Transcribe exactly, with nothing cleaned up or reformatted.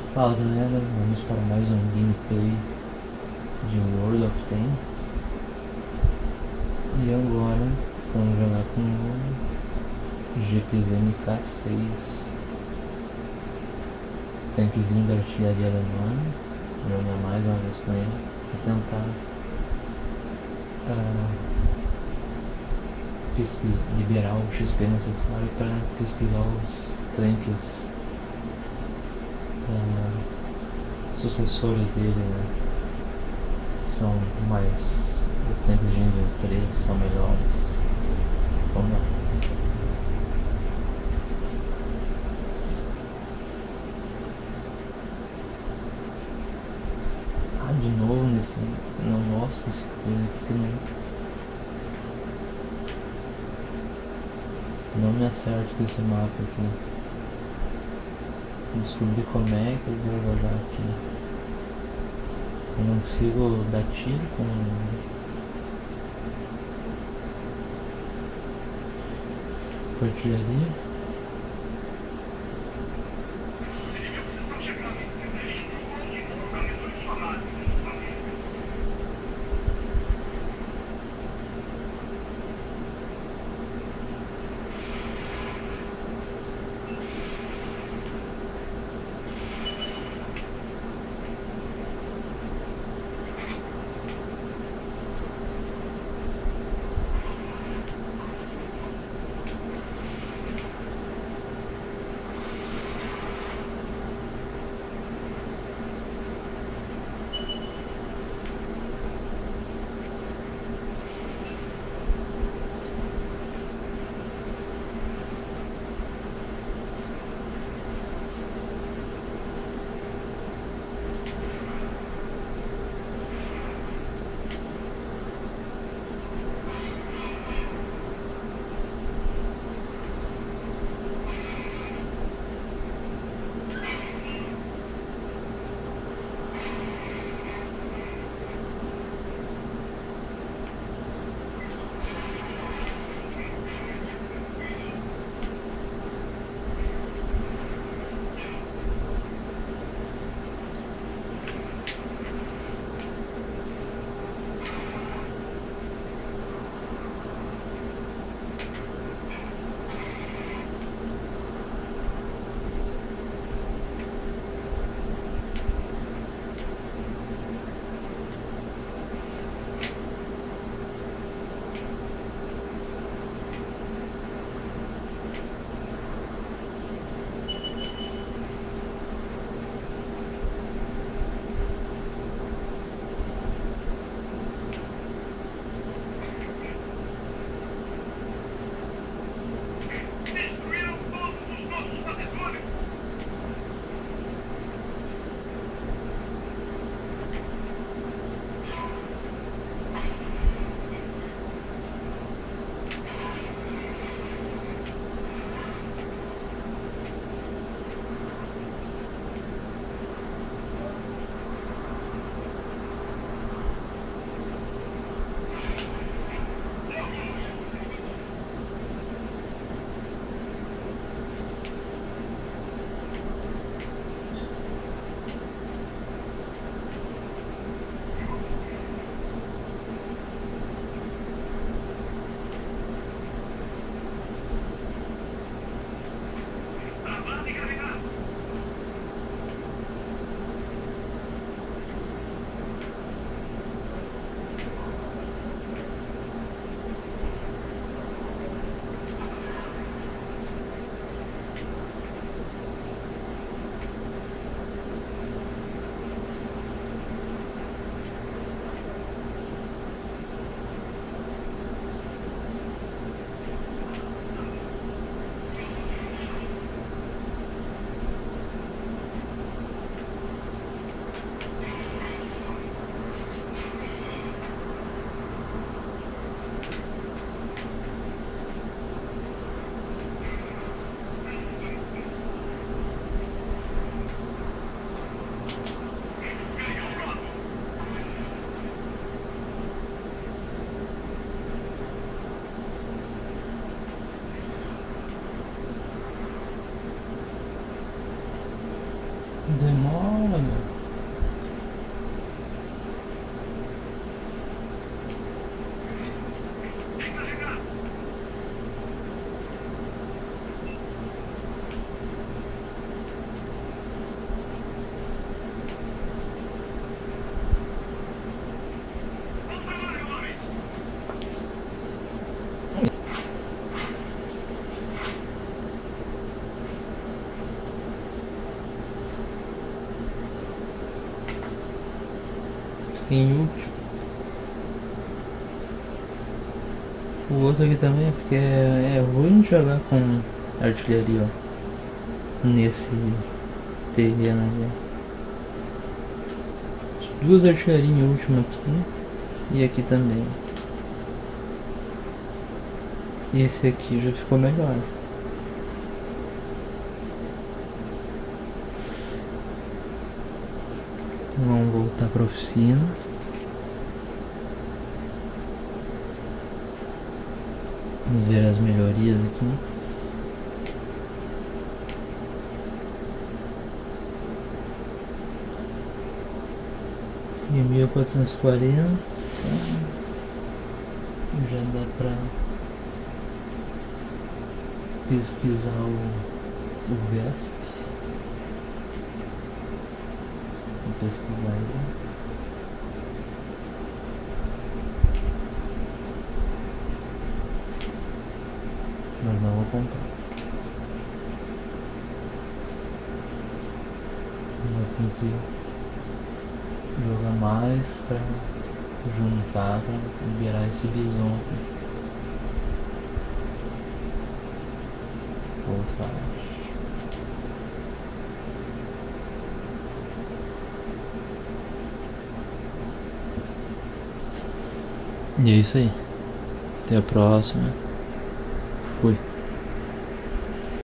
Fala galera, vamos para mais um gameplay de World of Tanks. E agora vamos jogar com o G P Z M K seis, tanquezinho da artilharia alemã. Jogar mais uma vez com ele e tentar uh, pesquisa, liberar o X P necessário para pesquisar os tanques uh, sucessores dele, né? São mais, os tanques de nível três são melhores. Vamos lá. Ah, de novo nesse, não gosto desse coisa aqui que não, não me acerto com esse mapa aqui. Vou descobrir como é que eu vou jogar aqui. Eu não consigo dar tiro com com artilharia. Demora, meu. Em último. O outro aqui também é porque é, é ruim jogar com artilharia, ó, nesse terreno aqui. Duas artilharias em último aqui e aqui também. Esse aqui já ficou melhor. Vamos voltar para a oficina. Vamos ver as melhorias aqui. Em mil quatrocentos e quarenta já dá para pesquisar o, o Vesp. Vou pesquisar ele. Mas não vou comprar. Eu tenho que jogar mais pra juntar, pra liberar esse bisonte. Voltar. E é isso aí. Até a próxima. Fui.